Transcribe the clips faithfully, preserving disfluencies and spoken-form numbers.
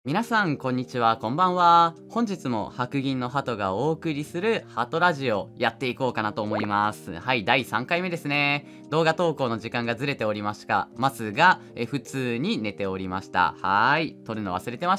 皆さんこんにちは、こんばんは。本日も白銀の鳩がお送りするハトラジオやっていこうかなと思います。はい、だいさんかいめですね。動画投稿の時間がずれておりましたますが、え普通に寝ておりました。はい、撮るの忘れてました。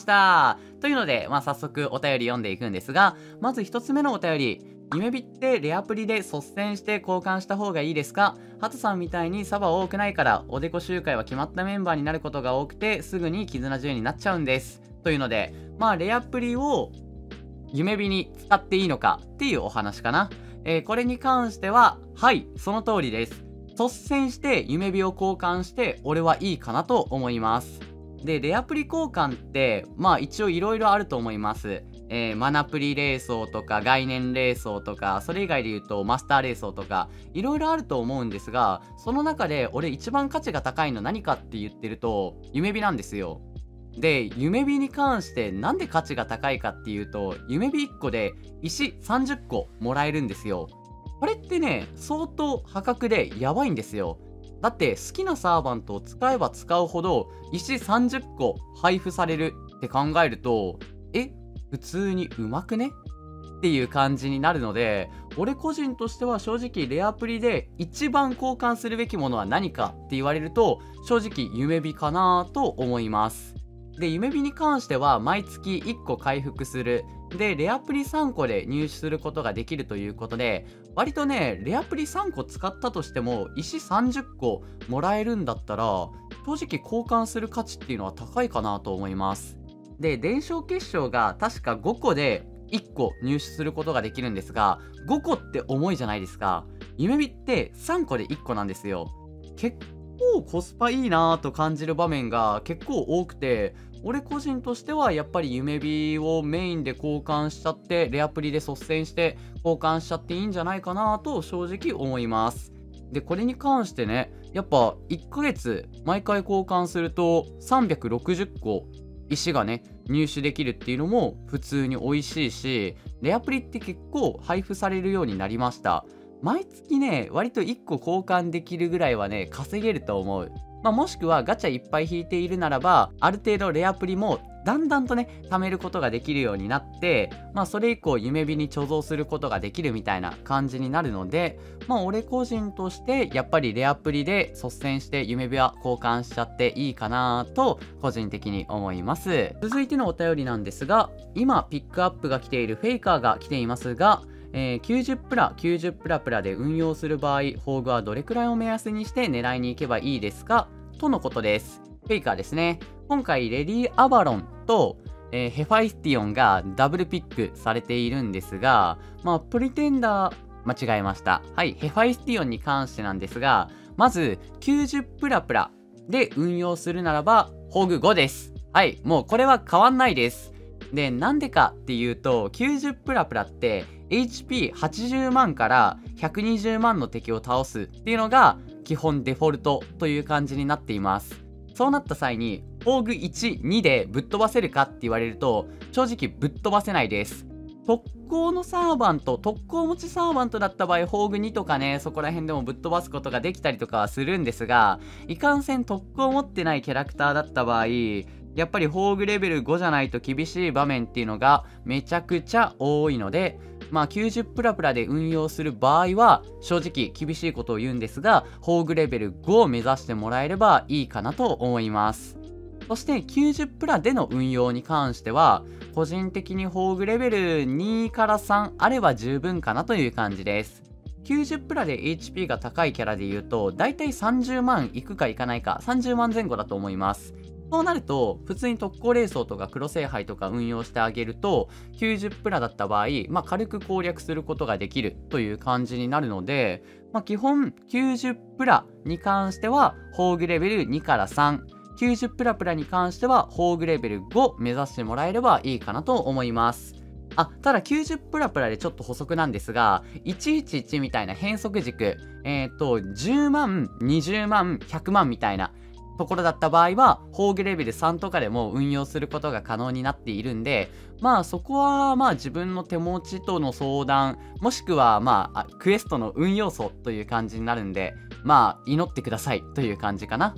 というので、まあ、早速お便り読んでいくんですが、まずひとつめのお便り。夢火ってレアプリで率先して交換した方がいいですか？ハトさんみたいにサバ多くないからおでこ集会は決まったメンバーになることが多くてすぐに絆じゅうになっちゃうんです。というので、まあレアプリを夢火に使っていいのかっていうお話かな。えーこれに関しては、はい、その通りです。率先して夢火を交換して俺はいいかなと思います。で、レアプリ交換って、まあ一応いろいろあると思います。えーマナプリレーソーとか概念レーソーとか、それ以外で言うとマスターレーソーとか、いろいろあると思うんですが、その中で俺一番価値が高いの何かって言ってると、夢火なんですよ。で、夢火に関してなんで価値が高いかっていうと、夢火いっこで石さんじゅっこもらえるんですよ。これってね、相当破格でやばいんですよ。だって好きなサーバントを使えば使うほど石さんじゅっこ配布されるって考えると、え、普通にうまくねっていう感じになるので、俺個人としては正直レアプリで一番交換するべきものは何かって言われると、正直夢火かなと思います。で、夢火に関しては毎月いっこ回復する。で、レアプリさんこで入手することができるということで、割とね、レアプリさんこ使ったとしても、石さんじゅっこもらえるんだったら、正直交換する価値っていうのは高いかなと思います。で、伝承結晶が確かごこでいっこ入手することができるんですが、ごこって重いじゃないですか。夢火ってさんこでいっこなんですよ。結構コスパいいなぁと感じる場面が結構多くて、俺個人としてはやっぱり夢火をメインで交換しちゃって、レアプリで率先して交換しちゃっていいんじゃないかなと正直思います。で、これに関してね、やっぱいっかげつ毎回交換するとさんびゃくろくじゅっこ石がね、入手できるっていうのも普通に美味しいし、レアプリって結構配布されるようになりました。毎月ね、割といっこ交換できるぐらいはね、稼げると思う。まあ、もしくはガチャいっぱい引いているならば、ある程度レアプリもだんだんとね、貯めることができるようになって、まあそれ以降夢火に貯蔵することができるみたいな感じになるので、まあ俺個人としてやっぱりレアプリで率先して夢火は交換しちゃっていいかなと個人的に思います。続いてのお便りなんですが、今ピックアップが来ているフェイカーが来ていますが、えー、きゅうじゅうプラきゅうじゅうプラプラで運用する場合、宝具はどれくらいを目安にして狙いに行けばいいですかとのことです。フェイカーですね。今回レディ・アバロンと、えーヘファイスティオンがダブルピックされているんですが、まあプリテンダー間違えました。はい、ヘファイスティオンに関してなんですが、まずきゅうじゅうプラプラで運用するならば宝具ごです。はい、もうこれは変わんないです。で、なんでかっていうと、きゅうじゅうプラプラって エイチピーはちじゅうまんからひゃくにじゅうまんの敵を倒すっていうのが基本デフォルトという感じになっています。そうなった際に、宝具いち、にでぶっ飛ばせるかって言われると、正直ぶっ飛ばせないです。特攻のサーバント、特攻持ちサーバントだった場合、宝具にとかね、そこら辺でもぶっ飛ばすことができたりとかはするんですが、いかんせん特攻持ってないキャラクターだった場合、やっぱり宝具レベルごじゃないと厳しい場面っていうのがめちゃくちゃ多いので、まあきゅうじゅうプラプラで運用する場合は正直厳しいことを言うんですが、宝具レベルごを目指してもらえればいいかなと思います。そしてきゅうじゅうプラでの運用に関しては、個人的に宝具レベルにからさんあれば十分かなという感じです。きゅうじゅうプラで エイチピー が高いキャラで言うと、だいたいさんじゅうまんいくかいかないか、さんじゅうまんぜん後だと思います。そうなると、普通に特攻レーソーとか黒聖杯とか運用してあげると、きゅうじゅうプラだった場合、まあ軽く攻略することができるという感じになるので、まあ基本きゅうじゅうプラに関しては、宝具レベルにからさん、きゅうじゅうプラプラに関しては、宝具レベルご目指してもらえればいいかなと思います。あ、ただきゅうじゅうプラプラでちょっと補足なんですが、いちいちいちみたいな変則軸、えっと、じゅうまん、にじゅうまん、ひゃくまんみたいな、ところだった場合は、宝具レベルさんとかでも運用することが可能になっているんで、まあそこはまあ自分の手持ちとの相談、もしくはまあクエストの運用素という感じになるんで、まあ祈ってくださいという感じかな。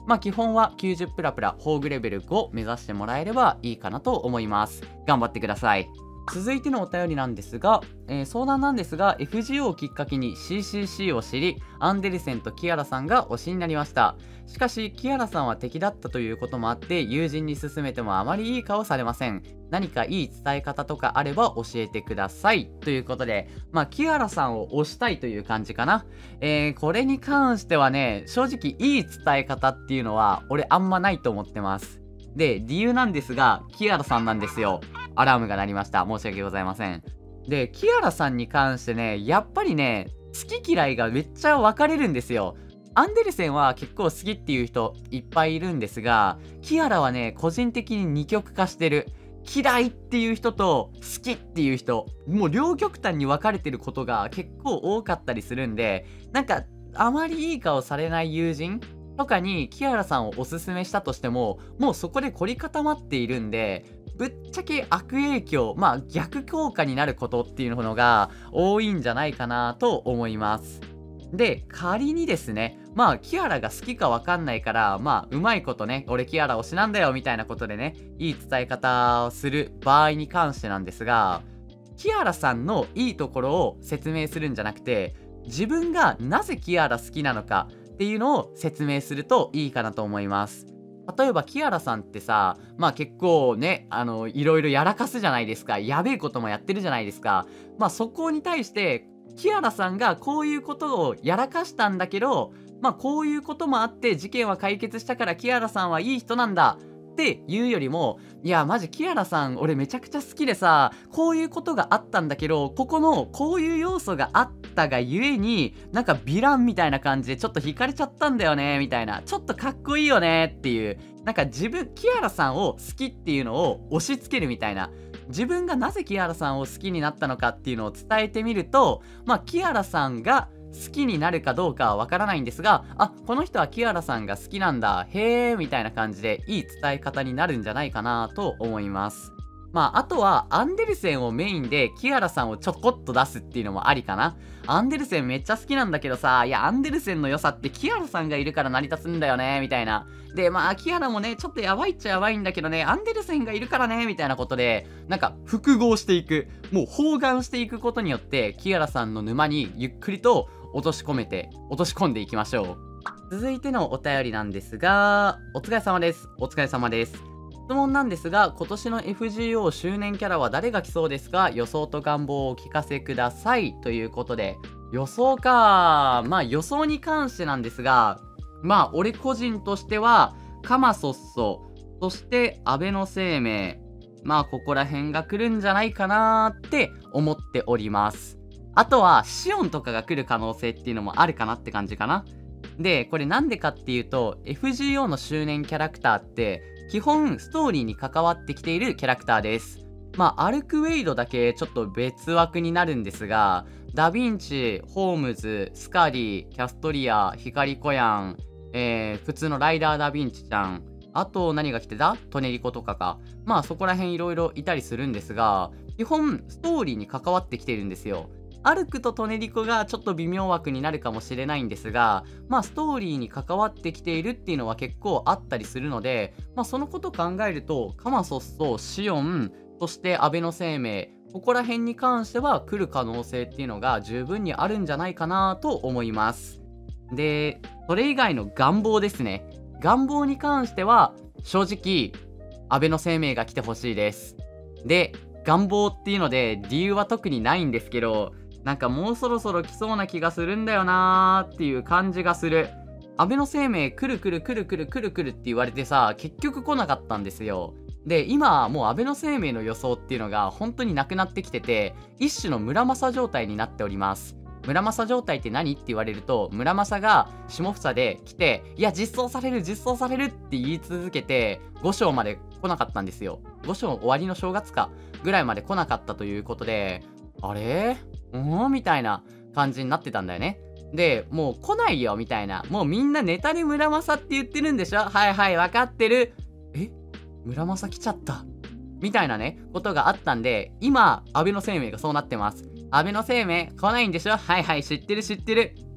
まあ基本はきゅうじゅうプラプラ宝具レベルご目指してもらえればいいかなと思います。頑張ってください。続いてのお便りなんですが、えー、相談なんですが エフジーオー をきっかけに シーシーシー を知り、アンデルセンとキアラさんが推しになりました。しかしキアラさんは敵だったということもあって友人に勧めてもあまりいい顔されません。何かいい伝え方とかあれば教えてくださいということで、まあキアラさんを推したいという感じかな。えー、これに関してはね、正直いい伝え方っていうのは俺あんまないと思ってます。で、理由なんですが、キアラさんなんですよ。アラームが鳴りました。申し訳ございません。で、キアラさんに関してね、やっぱりね、好き嫌いがめっちゃ分かれるんですよ。アンデルセンは結構好きっていう人いっぱいいるんですが、キアラはね、個人的に二極化してる。嫌いっていう人と好きっていう人、もう両極端に分かれてることが結構多かったりするんで、なんか、あまりいい顔されない友人とかにキアラさんをおすすめしたとしても、もうそこで凝り固まっているんで、ぶっちゃけ悪影響、まあ逆効果になることっていうのが多いんじゃないかなと思います。で、仮にですね、まあキアラが好きかわかんないから、まあうまいことね、俺キアラ推しなんだよみたいなことでね、いい伝え方をする場合に関してなんですが、キアラさんのいいところを説明するんじゃなくて、自分がなぜキアラ好きなのかっていうのを説明するといいかなと思います。例えばキアラさんってさ、まあ結構ね、あの、いろいろやらかすじゃないですか。やべえこともやってるじゃないですか。まあそこに対して、キアラさんがこういうことをやらかしたんだけど、まあこういうこともあって事件は解決したからキアラさんはいい人なんだっていうよりも、いやマジキアラさん俺めちゃくちゃ好きでさ、こういうことがあったんだけど、ここのこういう要素があったがゆえに、なんかヴィランみたいな感じでちょっと惹かれちゃったんだよねみたいな、ちょっとかっこいいよねっていう、なんか自分キアラさんを好きっていうのを押し付けるみたいな、自分がなぜキアラさんを好きになったのかっていうのを伝えてみると、まあキアラさんが好きになるかどうかはわからないんですが、あ、この人はキアラさんが好きなんだ、へーみたいな感じでいい伝え方になるんじゃないかなと思います。まああとはアンデルセンをメインでキアラさんをちょこっと出すっていうのもありかな。アンデルセンめっちゃ好きなんだけどさ、いやアンデルセンの良さってキアラさんがいるから成り立つんだよねみたいな。でまあキアラもねちょっとやばいっちゃやばいんだけどね、アンデルセンがいるからねみたいなことで、なんか複合していく、もう包含していくことによってキアラさんの沼にゆっくりと落とし込めて落とし込んでいきましょう。続いてのお便りなんですが、お疲れ様です。お疲れ様です。質問なんですが、今年の エフジーオー 周年キャラは誰が来そうですか？予想と願望をお聞かせくださいということで、予想か。まあ予想に関してなんですが、まあ俺個人としてはカマソッソ、そして安倍の生命、まあここら辺が来るんじゃないかなーって思っております。あとはシオンとかが来る可能性っていうのもあるかなって感じかな。でこれなんでかっていうと エフジーオー の周年キャラクターって基本ストーリーに関わってきているキャラクターです。まあアルクウェイドだけちょっと別枠になるんですが、ダヴィンチ、ホームズ、スカリー、キャストリア、ヒカリコヤン、えー、普通のライダーダヴィンチちゃん、あと何が来てた？トネリコとかか。まあそこら辺いろいろいたりするんですが、基本ストーリーに関わってきてるんですよ。アルクとトネリコがちょっと微妙枠になるかもしれないんですが、まあストーリーに関わってきているっていうのは結構あったりするので、まあそのこと考えるとカマソスとシオン、そして安倍の生命、ここら辺に関しては来る可能性っていうのが十分にあるんじゃないかなと思います。でそれ以外の願望ですね。願望に関しては正直安倍の生命が来てほしいです。で願望っていうので理由は特にないんですけど、なんかもうそろそろ来そうな気がするんだよなーっていう感じがする。安倍の生命来る来る来る来る来る来るって言われてさ、結局来なかったんですよ。で今もう安倍の生命の予想っていうのが本当になくなってきてて、一種の村正状態になっております。村正状態って何って言われると、村正が下房で来て、いや実装される実装されるって言い続けてご章まで来なかったんですよ。ご章終わりの正月かぐらいまで来なかったということで、あれうんみたいな感じになってたんだよね。でもう来ないよみたいな、もうみんなネタで村正って言ってるんでしょ、はいはい分かってる、え村正来ちゃったみたいなねことがあったんで、今安倍の生命がそうなってます。安倍の生命来ないんでしょ、はいはい知ってる知ってる、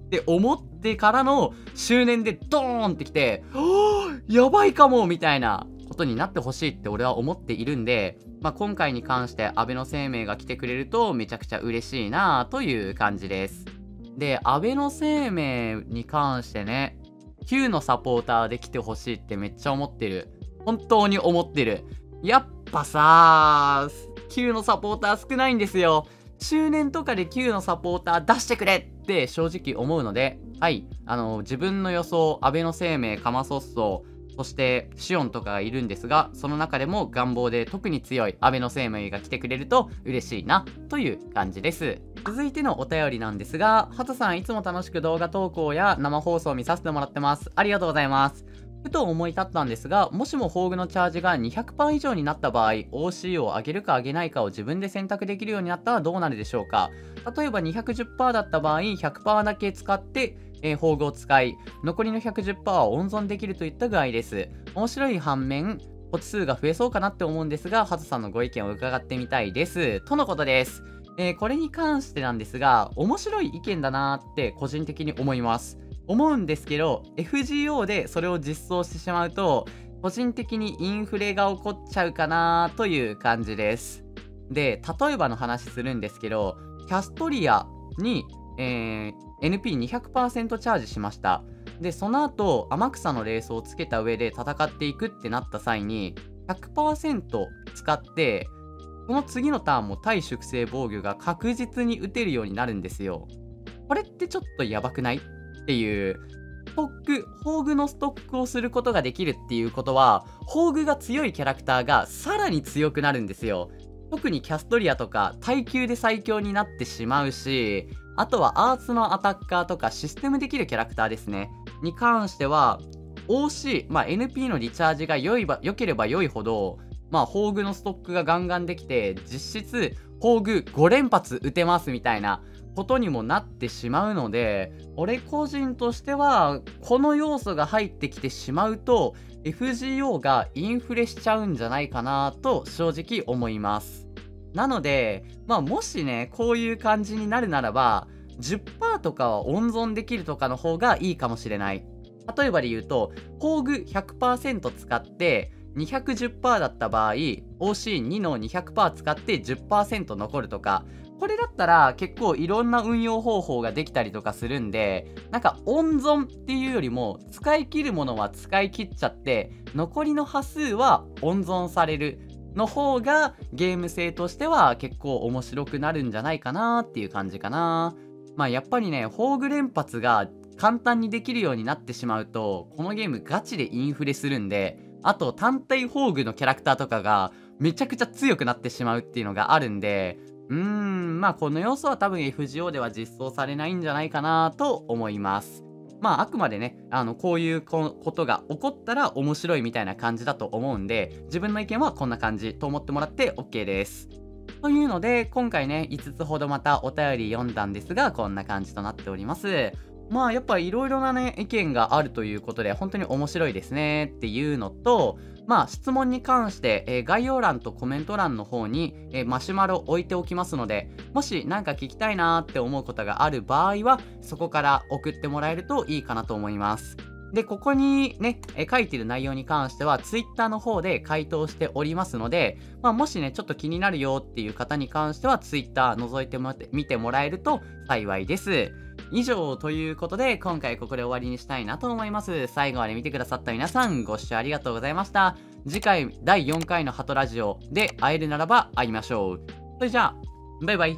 って思ってからの周年でドーンってきて、はぁやばいかもみたいなことになってほしいって俺は思っているんで、まあ、今回に関して安倍の生命が来てくれるとめちゃくちゃ嬉しいなという感じです。で、安倍の生命に関してね、Q のサポーターで来てほしいってめっちゃ思ってる。本当に思ってる。やっぱさー、Q のサポーター少ないんですよ。周年とかで Q のサポーター出してくれって正直思うので、はい、あの、自分の予想、安倍の生命、カマソッソ、そしてシオンとかがいるんですが、その中でも願望で特に強い安倍の生命が来てくれると嬉しいなという感じです。続いてのお便りなんですが、ハトさんいつも楽しく動画投稿や生放送を見させてもらってます。ありがとうございます。ふと思い立ったんですが、もしも宝具のチャージが にひゃくパーセント 以上になった場合、オーシー を上げるか上げないかを自分で選択できるようになったらどうなるでしょうか。例えば にひゃくじゅっパーセント だった場合、ひゃくパーセント だけ使って、えー、宝具を使い、残りの ひゃくじゅっパーセント は温存できるといった具合です。面白い反面、ポチ数が増えそうかなって思うんですが、ハトさんのご意見を伺ってみたいです。とのことです。えー、これに関してなんですが、面白い意見だなーって個人的に思います。思うんですけど、エフジーオー でそれを実装してしまうと、個人的にインフレが起こっちゃうかなという感じです。で、例えばの話するんですけど、キャストリアに、えー、エヌピーにひゃくパーセント チャージしました。で、その後、天草のレースをつけた上で戦っていくってなった際に、ひゃくパーセント 使って、その次のターンも対粛清防御が確実に打てるようになるんですよ。これってちょっとやばくないっていう、ストック、宝具のストックをすることができるっていうことは、宝具が強いキャラクターがさらに強くなるんですよ。特にキャストリアとか耐久で最強になってしまうし、あとはアーツのアタッカーとかシステムできるキャラクターですね。に関しては、オーシー、まあ エヌピー のリチャージが良いば、良ければ良いほど、まあ宝具のストックがガンガンできて、実質宝具ご連発打てますみたいなことにもなってしまうので、俺個人としてはこの要素が入ってきてしまうと エフジーオー がインフレしちゃうんじゃないかなと正直思います。なので、まあもしね、こういう感じになるならば じゅっパーセント とかは温存できるとかの方がいいかもしれない。例えばで言うと、宝具 ひゃくパーセント 使ってにひゃくじゅっパーセント だった場合、オーシーに の にひゃくパーセント 使って じゅっパーセント 残るとか、これだったら結構いろんな運用方法ができたりとかするんで、なんか温存っていうよりも使い切るものは使い切っちゃって、残りの波数は温存されるの方がゲーム性としては結構面白くなるんじゃないかなっていう感じかな。まあやっぱりね、宝具連発が簡単にできるようになってしまうと、このゲームガチでインフレするんで、あと単体宝具のキャラクターとかがめちゃくちゃ強くなってしまうっていうのがあるんで、うーん、まあこの要素は多分 エフジーオー では実装されないんじゃないかなと思います。まああくまでね、あのこういうことが起こったら面白いみたいな感じだと思うんで、自分の意見はこんな感じと思ってもらって OK です。というので、今回ね、いつつほどまたお便り読んだんですが、こんな感じとなっております。まあやっぱいろいろなね、意見があるということで、本当に面白いですねっていうのと、まあ質問に関して、えー、概要欄とコメント欄の方に、えー、マシュマロ置いておきますので、もし何か聞きたいなーって思うことがある場合は、そこから送ってもらえるといいかなと思います。で、ここにね、え書いてる内容に関しては、Twitter の方で回答しておりますので、まあ、もしね、ちょっと気になるよっていう方に関しては、Twitter 覗いても見てもらえると幸いです。以上ということで、今回ここで終わりにしたいなと思います。最後まで見てくださった皆さん、ご視聴ありがとうございました。次回だいよんかいのハトラジオで会えるならば会いましょう。それじゃあ、バイバイ。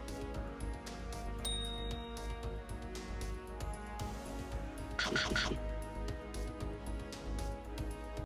はいはいはい。